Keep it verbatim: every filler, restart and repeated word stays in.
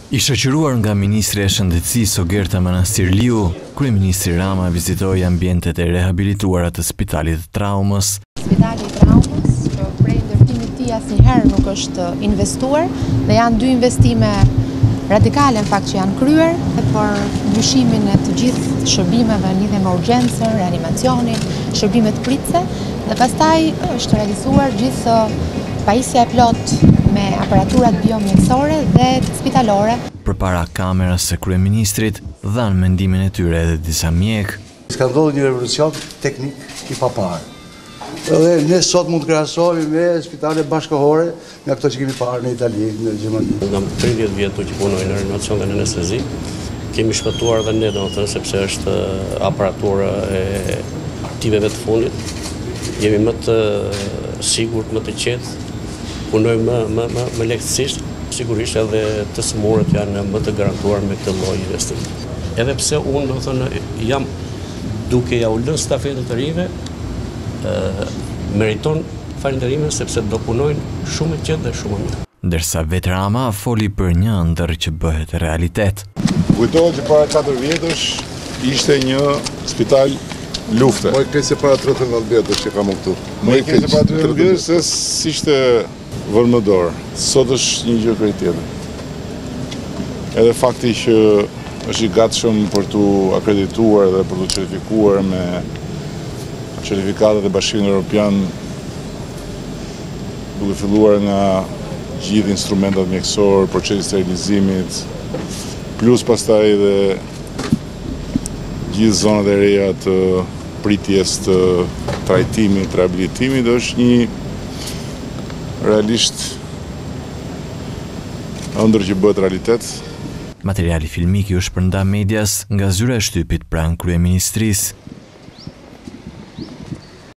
I shoqëruar nga Ministri e Shëndetësisë Ogerta Manastirliu, Kryeministri Rama vizitoi ambientet e rehabilituara të Spitalit të Traumës. Spitali i Traumës, që prej ndërtimit të tij asnjëherë nuk është investuar, dhe janë dy investime radikale në fakt që janë kryer, por ndryshimin e të gjithë shërbimeve në lidhje me urgjencën, reanimacionin, shërbimet pritse, dhe pastaj është realizuar gjithë pajisja e plot me aparaturat biomjekësore dhe spitalore. Përpara kameras së kryeministrit dhanë mendimin e tyre edhe disa mjek. Ka ndodhur një revolucion teknik i paparë. Edhe ne sot mund të krahasohemi me spitale bashkëkohore nga ato që kemi parë në Itali, në Gjermani. Nga tridhjetë vjet që punoj në reanimacion dhe në anestezi, kemi shpëtuar dhe ne, domethënë, sepse është aparatura e aktiveve të fundit. Jemi më të sigurt, më të qetë, punojmë më, më, më, më lehtësisht, sigurisht edhe të smurët janë më të garantuar me këtë lloj investimi. Edhe pse unë, domethënë, jam duke ja u lënë stafetën të rive, meriton falënderimin sepse do punojnë shumë e qetë dhe shumë mirë. Ndërsa vetë Rama foli për një ëndër që bëhet realitet. Kujtohet që para katër vjetësh ishte një spital lufte. Më keq se para tridhjetë vjetësh që kam këtu. Më keq se para tridhjetë vjetësh se s'ishte vërmëdor. Sot është një gjë krejt tjetër. Edhe fakti që është i gatshëm për t'u akredituar dhe për t'u certifikuar me certifikatet e Bashkimit Evropian, duke filluar nga gjithë instrumentat mjekësor, procesi i sterilizimit, plus pastaj edhe gjithë zonat e reja të pritjes të trajtimit, rehabilitimit, është një realisht ëndër që bëhet realitet. Materiali filmik i u shpërnda medias nga zyra e shtypit pranë kryeministrisë.